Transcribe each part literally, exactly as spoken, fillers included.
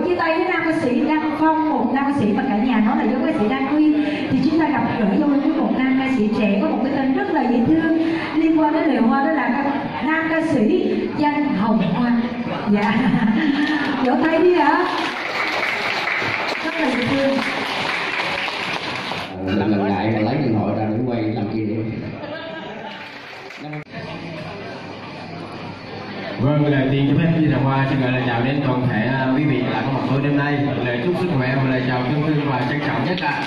chia tay với nam ca sĩ Đăng Phong, một nam ca sĩ mà cả nhà nói là giống ca sĩ Đăng Nguyên. Thì chúng ta gặp gỡ nhau với một nam ca sĩ trẻ có một cái tên rất là dễ thương liên quan đến lệ hoa, đó là nam ca sĩ Danh Hồng Hoa. Dạ, vỗ tay đi ạ. Rất là dễ thương. Làm lần lại lấy điện thoại ra để quay làm kỷ niệm. Vâng, lời tiên cho phép Danh Hồng Hoa xin gửi lời chào đến toàn thể quý vị đã có mặt tối đêm nay. Lời chúc sức khỏe và lời chào thân thương và trân trọng nhất ạ.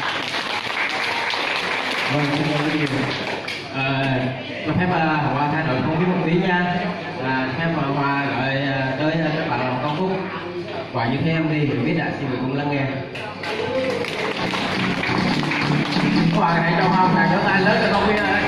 Vâng, xin chào quý vị. Cho phép Hồng Hoa thay đổi không khí một tí nha. À, phép Hồng Hoa gửi tới các bạn làm con khúc Quả Như Thế Em Đi, hiểu biết đã xin mời cùng lắng nghe. Các bạn hãy cho Hoa một tràng vỗ tay lớn cho công viên ơi.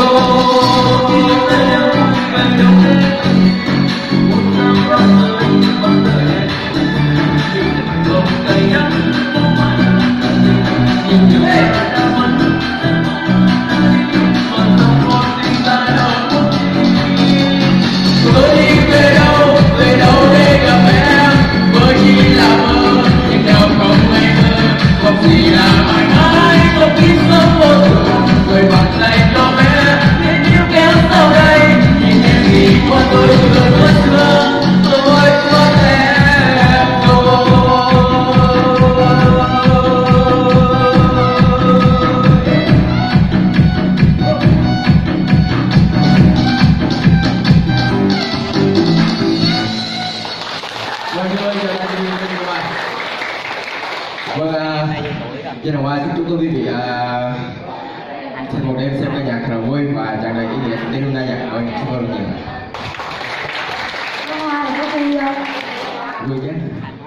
Hãy subscribe cho kênh Ghiền Mì Gõ để không bỏ lỡ những video hấp dẫn. Vâng, xin ơn cho anh Trinh Trinh Hoa. Vâng, Trinh Hoa chúc chúng tôi quý vị sẽ một đêm xem ca nhạc thật là vui và tràn đầy ý nghĩa đêm hôm nay nhạc. Vâng, xin ơn rất nhiều. Hoa là có vui không? Vui chứ.